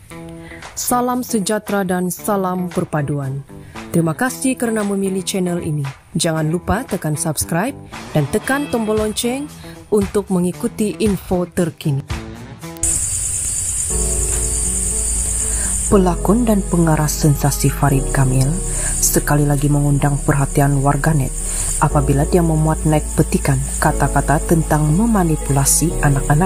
Salam sejahtera dan salam perpaduan. Terima kasih kerana memilih channel ini. Jangan lupa tekan subscribe dan tekan tombol lonceng untuk mengikuti info terkini. Pelakon dan pengarah sensasi Farid Kamil sekali lagi mengundang perhatian warganet apabila dia memuat naik petikan kata-kata tentang memanipulasi anak-anak.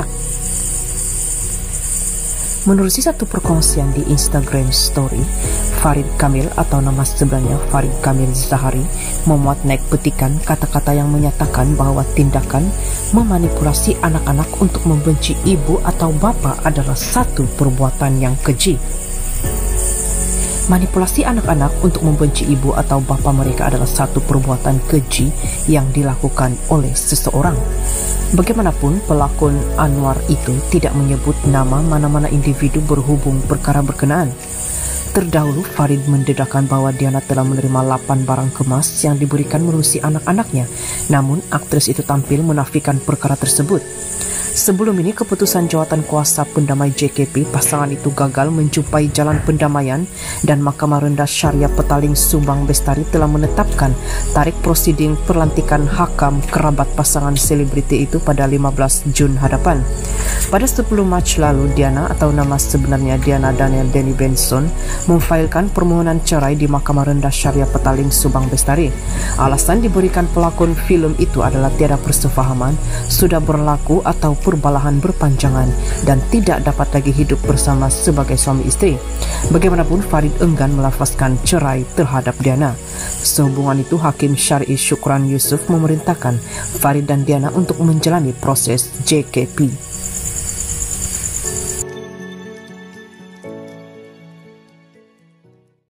Menerusi satu perkongsian di Instagram Story, Farid Kamil atau nama sebenarnya Farid Kamil Zahari memuat naik petikan kata-kata yang menyatakan bahawa tindakan memanipulasi anak-anak untuk membenci ibu atau bapa adalah satu perbuatan yang keji. Manipulasi anak-anak untuk membenci ibu atau bapa mereka adalah satu perbuatan keji yang dilakukan oleh seseorang. Bagaimanapun, pelakon Anwar itu tidak menyebut nama mana-mana individu berhubung perkara berkenaan. Terdahulu, Farid mendedahkan bahawa Diana telah menerima 8 barang kemas yang diberikan menerusi anak-anaknya. Namun, aktris itu tampil menafikan perkara tersebut. Sebelum ini, keputusan jawatan kuasa pendamai JKP, pasangan itu gagal menjumpai jalan pendamaian dan Mahkamah Rendah Syariah Petaling Subang Bestari telah menetapkan tarikh prosiding perlantikan hakam kerabat pasangan selebriti itu pada 15 Jun hadapan. Pada 10 Mac lalu, Diana atau nama sebenarnya Diana Daniel Denny Benson memfailkan permohonan cerai di Mahkamah Rendah Syariah Petaling Subang Bestari. Alasan diberikan pelakon filem itu adalah tiada persefahaman, sudah berlaku atau perbalahan berpanjangan dan tidak dapat lagi hidup bersama sebagai suami isteri. Bagaimanapun, Farid enggan melafazkan cerai terhadap Diana. Sehubungan itu, Hakim Syar'i Syukran Yusuf memerintahkan Farid dan Diana untuk menjalani proses JKP.